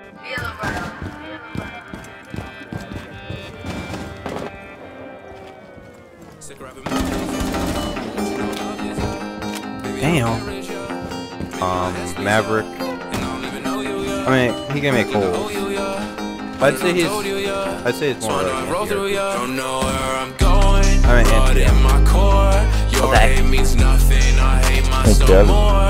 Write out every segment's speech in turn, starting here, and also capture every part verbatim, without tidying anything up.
Damn. Um, Maverick. I mean, he can make holes. I'd say he's. I'd say it's more like anti-R P G. I mean, anti-R Okay. Thanks, Jeff.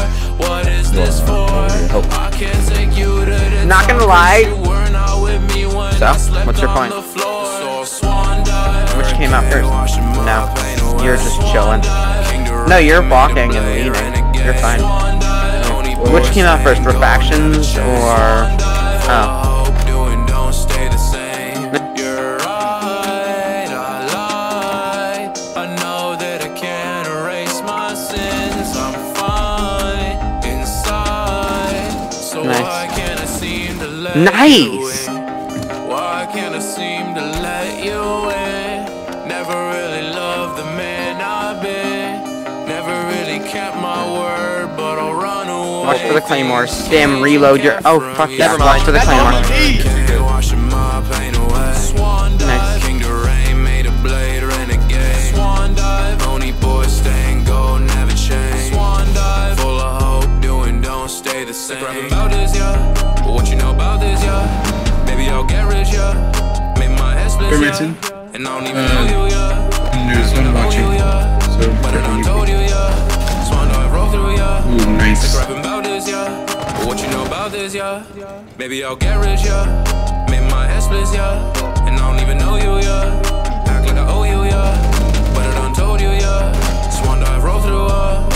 Not gonna lie. So, what's your point? Which came out first? No, you're just chilling. No, you're walking and leaning. You're fine. Which came out first, Refactions or? Oh. Nice. Why can't I seem to let you in? Never really loved the man I've been. Never really kept my word, but I'll run away. Watch for the claymore. Damn, reload your. Oh fuck yeah! Never mind. Watch for the claymore. Nice. King to rain, made a blade renegade. Swan dive, only boy staying gold, never change. Swan dive, full of hope, doing don't stay the same. Rapping about this, yeah. But what you know about this, yeah? Maybe I'll get rich, yeah. Make my head split, yeah. And I don't even know you, yeah. There's one watching. So, but I done told you, yeah. Swan dive, roll through, yeah. Ooh, nice. Rapping about this, yeah. But what you know about this, yeah? Maybe I'll get rich, yeah. Make my head split, yeah. And I don't even know you, yeah. Act like I owe you, yeah. But I done told you, yeah. Swan dive, roll through, uh.